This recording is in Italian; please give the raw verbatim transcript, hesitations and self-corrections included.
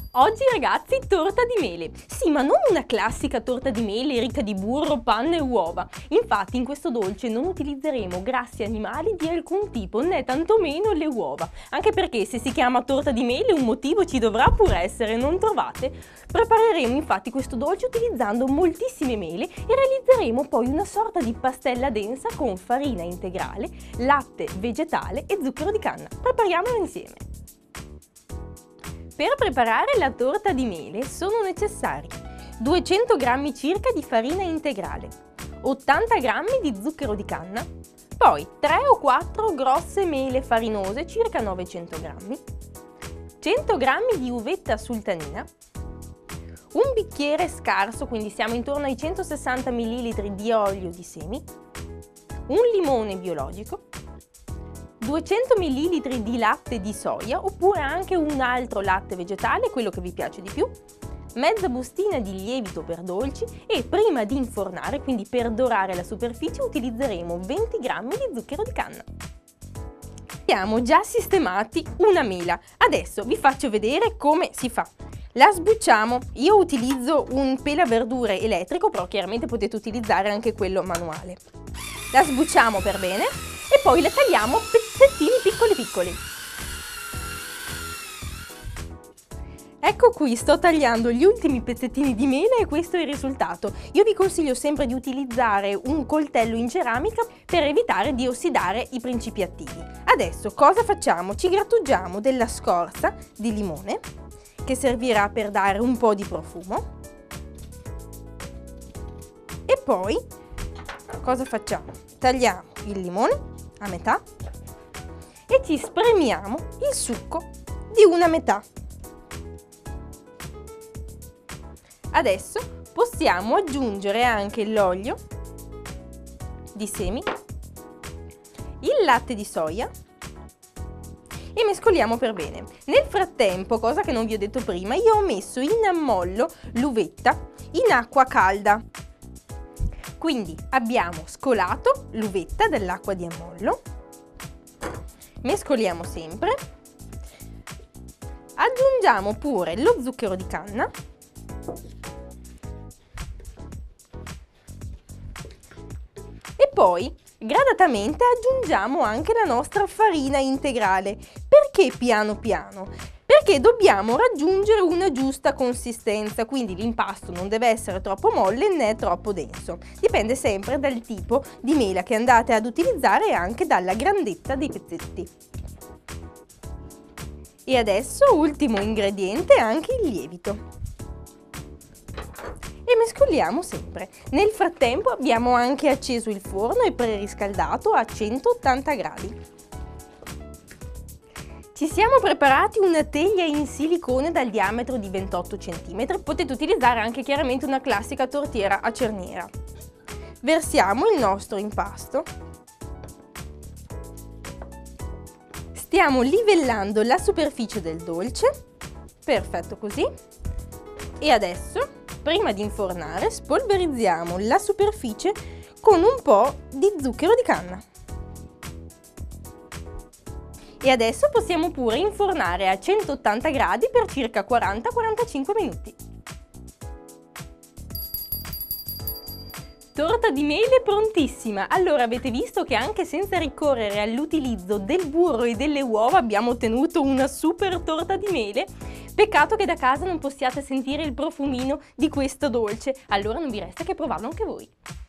Oggi ragazzi, torta di mele. Sì, ma non una classica torta di mele ricca di burro, panna e uova. Infatti in questo dolce non utilizzeremo grassi animali di alcun tipo, né tantomeno le uova. Anche perché se si chiama torta di mele un motivo ci dovrà pur essere, non trovate? Prepareremo infatti questo dolce utilizzando moltissime mele e realizzeremo poi una sorta di pastella densa con farina integrale, latte vegetale e zucchero di canna. Prepariamolo insieme. Per preparare la torta di mele sono necessari duecento grammi circa di farina integrale, ottanta grammi di zucchero di canna, poi tre o quattro grosse mele farinose circa novecento grammi, cento grammi di uvetta sultanina, un bicchiere scarso, quindi siamo intorno ai centosessanta millilitri di olio di semi, un limone biologico, duecento millilitri di latte di soia oppure anche un altro latte vegetale, quello che vi piace di più, mezza bustina di lievito per dolci e prima di infornare, quindi per dorare la superficie, utilizzeremo venti grammi di zucchero di canna. Abbiamo già sistemati una mela, adesso vi faccio vedere come si fa. La sbucciamo, io utilizzo un pelaverdure elettrico, però chiaramente potete utilizzare anche quello manuale. La sbucciamo per bene e poi la tagliamo a pezzettini piccoli piccoli. Ecco qui, sto tagliando gli ultimi pezzettini di mela e questo è il risultato. Io vi consiglio sempre di utilizzare un coltello in ceramica per evitare di ossidare i principi attivi. Adesso cosa facciamo? Ci grattugiamo della scorza di limone che servirà per dare un po' di profumo e poi cosa facciamo? Tagliamo il limone a metà e ci spremiamo il succo di una metà. Adesso possiamo aggiungere anche l'olio di semi, il latte di soia e mescoliamo per bene. Nel frattempo, cosa che non vi ho detto prima, io ho messo in ammollo l'uvetta in acqua calda. Quindi abbiamo scolato l'uvetta dall'acqua di ammollo, mescoliamo sempre, aggiungiamo pure lo zucchero di canna e poi gradatamente aggiungiamo anche la nostra farina integrale. Perché piano piano? Perché dobbiamo raggiungere una giusta consistenza, quindi l'impasto non deve essere troppo molle né troppo denso. Dipende sempre dal tipo di mela che andate ad utilizzare e anche dalla grandezza dei pezzetti. E adesso, ultimo ingrediente, anche il lievito. E mescoliamo sempre. Nel frattempo abbiamo anche acceso il forno e preriscaldato a centottanta gradi. Ci siamo preparati una teglia in silicone dal diametro di ventotto centimetri, potete utilizzare anche chiaramente una classica tortiera a cerniera. Versiamo il nostro impasto, stiamo livellando la superficie del dolce, perfetto così, e adesso, prima di infornare, spolverizziamo la superficie con un po' di zucchero di canna. E adesso possiamo pure infornare a centottanta gradi per circa quaranta quarantacinque minuti. Torta di mele prontissima! Allora avete visto che anche senza ricorrere all'utilizzo del burro e delle uova abbiamo ottenuto una super torta di mele? Peccato che da casa non possiate sentire il profumino di questo dolce, allora non vi resta che provarlo anche voi!